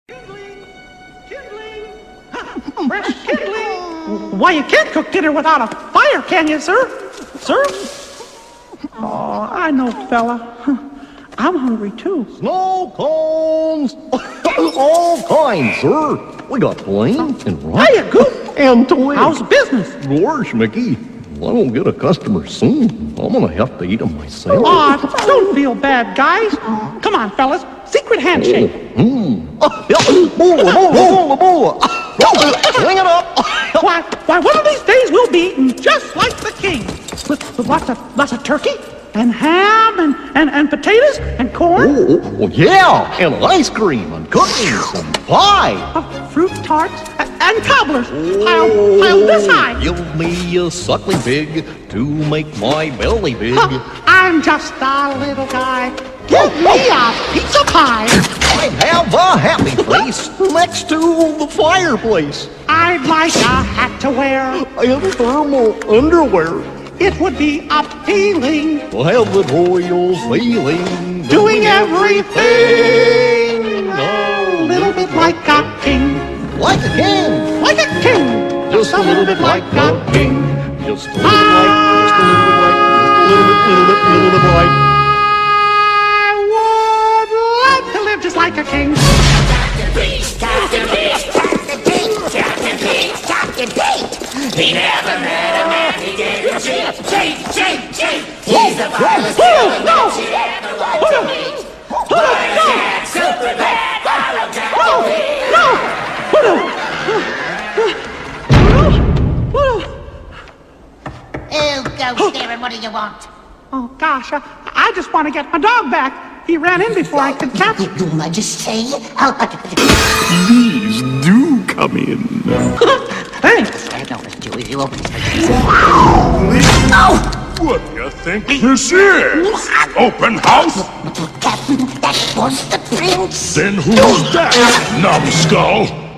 Kindling! Kindling! Fresh kindling! Why, you can't cook dinner without a fire, can you, sir? Sir? Oh, I know, fella. I'm hungry, too. Snow cones! All kinds, sir. We got plain and rough. Hiya, Goop. And twig. How's business? Gosh, Mickey. If I don't get a customer soon, I'm gonna have to eat them myself. Aw, don't feel bad, guys. Come on, fellas. Secret handshake. Bola. Swing it up. Why, one of these days we'll be eating just like the king. With lots of turkey and ham and potatoes and corn. Oh, yeah, and ice cream and cookies and pie. Fruit tarts and cobblers. Piled this high. Give me a suckling pig to make my belly big. I'm just a little guy. Give me a pizza pie. I have a happy place next to the fireplace. I'd like a hat to wear. And thermal underwear. It would be appealing. We'll have the royal feeling. Doing everything a little bit like a king. Like a king. Like a king. Just a little bit like a king. Just a little bit like. I would love to live just like a king. He never met a man he didn't cheat. He's the vilest villain she ever liked to meet. But super bad, follow Oh, go, Darren, what do you want? Oh, gosh, I just want to get my dog back. He ran in before I could catch him. Your Majesty? Please do come in. Thanks. You open What do you think this is? Open house? Captain, that was the prince. Then who's that, numbskull?